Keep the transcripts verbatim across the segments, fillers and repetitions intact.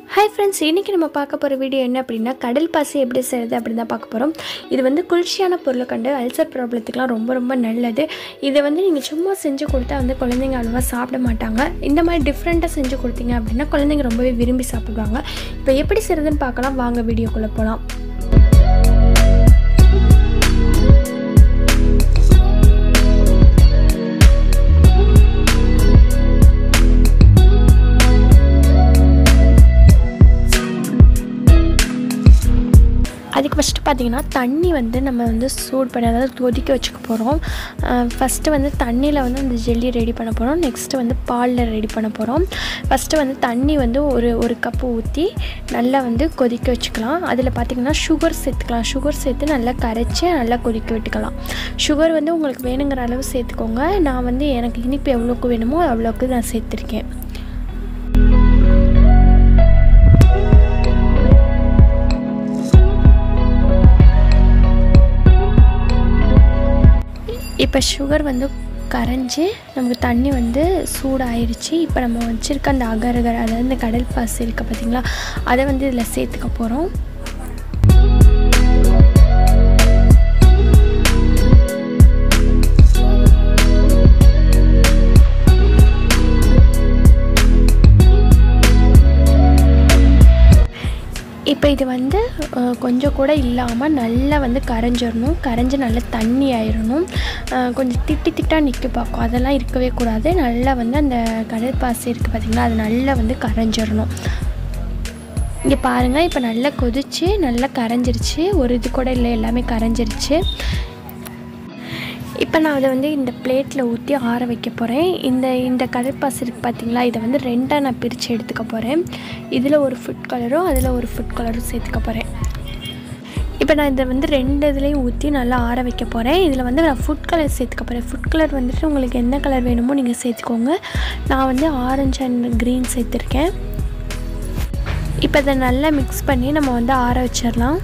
Hi friends, இன்னைக்கு நம்ம பார்க்க போற வீடியோ என்ன அப்படினா கடல் பாசி எப்படி செய்யறது அப்படி தான் பார்க்க போறோம். இது வந்து குளிர்ச்சியான பொருளை கண்டு அல்சர் ப்ராப்ளத்துக்குலாம் ரொம்ப ரொம்ப நல்லது. இதை வந்து நீங்க சும்மா செஞ்சு கொடுத்தா வந்து குழந்தைங்க அவ்வளவா சாப்பிட மாட்டாங்க. இந்த மாதிரி டிஃபரண்டா செஞ்சு கொடுத்தீங்க அப்படினா குழந்தைங்க ரொம்பவே விரும்பி சாப்பிடுவாங்க. இப்போ எப்படி செய்யறதுன்னு பார்க்கலாம், வாங்க வீடியோக்குள்ள போலாம். அதுக்கு ஃபஸ்ட்டு பார்த்திங்கன்னா தண்ணி வந்து நம்ம வந்து சூடு பண்ணி அதாவது கொதிக்க வச்சுக்க போகிறோம். ஃபஸ்ட்டு வந்து தண்ணியில் வந்து அந்த ஜெல்லி ரெடி பண்ண போகிறோம். நெக்ஸ்ட்டு வந்து பாலில் ரெடி பண்ண போகிறோம். ஃபஸ்ட்டு வந்து தண்ணி வந்து ஒரு ஒரு கப்பு ஊற்றி நல்லா வந்து கொதிக்க வச்சுக்கலாம். அதில் பார்த்திங்கன்னா சுகர் சேர்த்துக்கலாம். சுகர் சேர்த்து நல்லா கரைச்சி நல்லா கொதிக்க விட்டுக்கலாம். சுகர் வந்து உங்களுக்கு வேணுங்கிற அளவு சேர்த்துக்கோங்க. நான் வந்து எனக்கு இனிப்பு எவ்வளோக்கு வேணுமோ அவ்வளோக்கு நான் சேர்த்துருக்கேன். இப்போ சுகர் வந்து கரைஞ்சி நமக்கு தண்ணி வந்து சூடாயிருச்சு. இப்போ நம்ம வச்சுருக்க அந்த அகரகர் அதாவது இந்த கடல் பாசி இருக்க பார்த்திங்களா, அதை வந்து இதில் சேர்த்துக்க போகிறோம். இப்போ இது வந்து கொஞ்சம் கூட இல்லாமல் நல்லா வந்து கரைஞ்சிடணும். கரைஞ்சி நல்லா தண்ணி ஆயிடணும். கொஞ்சம் திட்டி திட்டாக நிற்க பார்க்கும், அதெல்லாம் இருக்கவே கூடாது. நல்லா வந்து அந்த கடல் பாசி இருக்குது பார்த்திங்களா, அது நல்லா வந்து கரைஞ்சிடணும். இங்கே பாருங்கள், இப்போ நல்லா கொதித்து நல்லா கரைஞ்சிருச்சு. ஒரு இது கூட இல்லை, எல்லாமே கரைஞ்சிருச்சு. இப்போ நான் அதை வந்து இந்த பிளேட்டில் ஊற்றி ஆற வைக்க போகிறேன். இந்த இந்த கடற்பாசி இருக்குது பார்த்திங்களா, இதை வந்து ரெண்டாக நான் பிரித்து எடுத்துக்க போகிறேன். இதில் ஒரு ஃபுட் கலரும் அதில் ஒரு ஃபுட் கலரும் சேர்த்துக்க போகிறேன். இப்போ நான் இதை வந்து ரெண்டு இதுலேயும் ஊற்றி நல்லா ஆற வைக்க போகிறேன். இதில் வந்து நான் ஃபுட் கலர் சேர்த்துக்க போகிறேன். ஃபுட் கலர் வந்துட்டு உங்களுக்கு என்ன கலர் வேணுமோ நீங்கள் சேர்த்துக்கோங்க. நான் வந்து ஆரஞ்சு அண்ட் க்ரீன் சேர்த்துருக்கேன். இப்போ இதை நல்லா மிக்ஸ் பண்ணி நம்ம வந்து ஆற வச்சிடலாம்.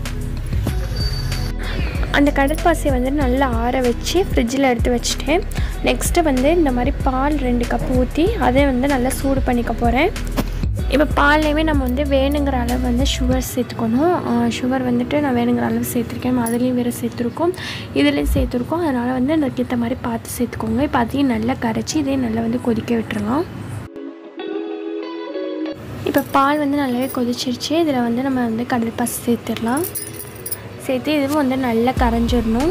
அந்த கடற்பாசியை வந்து நல்லா ஆற வச்சு ஃப்ரிட்ஜில் எடுத்து வச்சுட்டேன். நெக்ஸ்ட்டு வந்து இந்த மாதிரி பால் ரெண்டு கப் ஊற்றி அதை வந்து நல்லா சூடு பண்ணிக்க போகிறேன். இப்போ பால்லையுமே நம்ம வந்து வேணுங்கிற அளவு வந்து சுகர் சேர்த்துக்கணும். சுகர் வந்துட்டு நான் வேணுங்கிற அளவு சேர்த்துருக்கேன். அதுலேயும் வேறு சேர்த்துருக்கோம், இதுலேயும் சேர்த்துருக்கோம். அதனால் வந்து அதுக்கேற்ற மாதிரி பார்த்து சேர்த்துக்கோங்க. இப்போ அதையும் நல்லா கரைச்சி இதையும் நல்லா வந்து கொதிக்க விட்டுறலாம். இப்போ பால் வந்து நல்லாவே கொதிச்சிருச்சு. இதில் வந்து நம்ம வந்து கடற்பாசி சேர்த்துடலாம். சேர்த்து இதுவும் வந்து நல்லா கரைஞ்சிடணும்.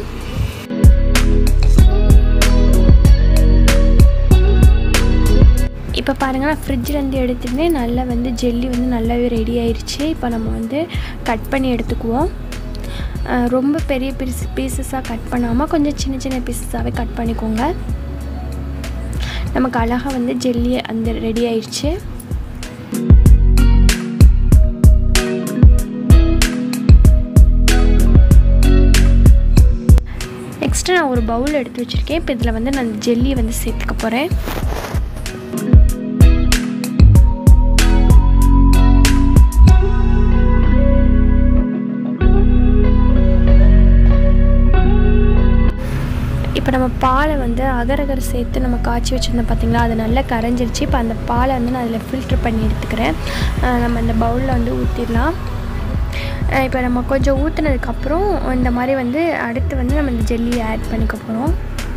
இப்போ பாருங்கள், நான் ஃப்ரிட்ஜிலேருந்து எடுத்துகிட்டே நல்லா வந்து ஜெல்லி வந்து நல்லாவே ரெடி ஆயிடுச்சு. இப்போ நம்ம வந்து கட் பண்ணி எடுத்துக்குவோம். ரொம்ப பெரிய பீஸ் பீசஸாக கட் பண்ணாமல் கொஞ்சம் சின்ன சின்ன பீசஸாகவே கட் பண்ணிக்கோங்க. நமக்கு அழகாக வந்து ஜெல்லி அந்த ரெடி ஆயிடுச்சு. நெக்ஸ்ட்டு நான் ஒரு பவுல் எடுத்து வச்சுருக்கேன். இப்போ இதில் வந்து நான் ஜெல்லியை வந்து சேர்த்துக்க போகிறேன். இப்போ நம்ம பாலை வந்து அகரகர் சேர்த்து நம்ம காய்ச்சி வச்சுருந்தோம் பார்த்திங்களா, அது நல்லா கரைஞ்சிருச்சு. இப்போ அந்த பாலை வந்து நான் அதில் ஃபில்ட்ரு பண்ணி எடுத்துக்கிறேன். நம்ம இந்த பவுலில் வந்து ஊற்றிடலாம். இப்போ நம்ம கொஞ்சம் ஊற்றுனதுக்கப்புறம் இந்த மாதிரி வந்து அடுத்து வந்து நம்ம இந்த ஜெல்லியை ஆட் பண்ணிக்க போகிறோம்.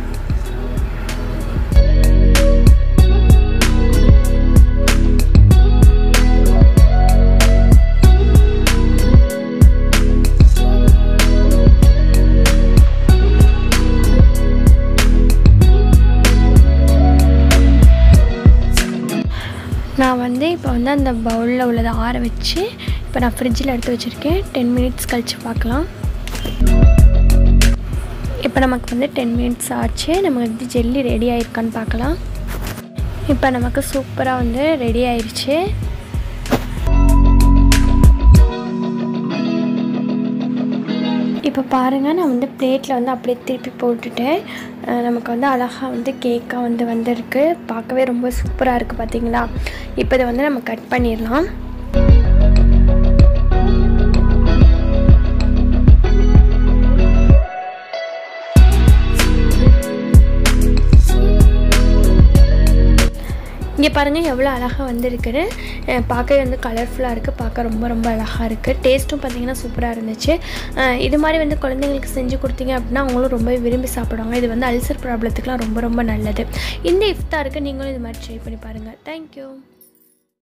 நான் வந்து இப்போ வந்து அந்த பவுலில் உள்ளதை ஆற வச்சு இப்போ நான் ஃப்ரிட்ஜில் எடுத்து வச்சுருக்கேன். டென் மினிட்ஸ் கழித்து பார்க்கலாம். இப்போ நமக்கு வந்து டென் மினிட்ஸ் ஆச்சு. நம்ம வந்து ஜெல்லி ரெடி ஆகிருக்கான்னு பார்க்கலாம். இப்போ நமக்கு சூப்பராக வந்து ரெடி ஆயிடுச்சு. இப்போ பாருங்கள், நான் வந்து பிளேட்டில் வந்து அப்படியே திருப்பி போட்டுட்டேன். நமக்கு வந்து அழகாக வந்து கேக்காக வந்து வந்திருக்கு. பார்க்கவே ரொம்ப சூப்பராக இருக்குது பார்த்திங்களா. இப்போ இதை வந்து நம்ம கட் பண்ணிடலாம். இங்கே பாருங்கள் எவ்வளோ அழகாக வந்துருக்குன்னு. பார்க்கவே வந்து கலர்ஃபுல்லாக இருக்குது, பார்க்க ரொம்ப ரொம்ப அழகாக இருக்குது. டேஸ்ட்டும் பார்த்திங்கன்னா சூப்பராக இருந்துச்சு. இது மாதிரி வந்து குழந்தைங்களுக்கு செஞ்சு கொடுத்தீங்க அப்படின்னா அவங்களும் ரொம்ப விரும்பி சாப்பிடுவாங்க. இது வந்து அல்சர் ப்ராப்ளத்துக்குலாம் ரொம்ப ரொம்ப நல்லது. இந்த இஃப்தாருக்கு நீங்களும் இது மாதிரி ட்ரை பண்ணி பாருங்கள். தேங்க்யூ.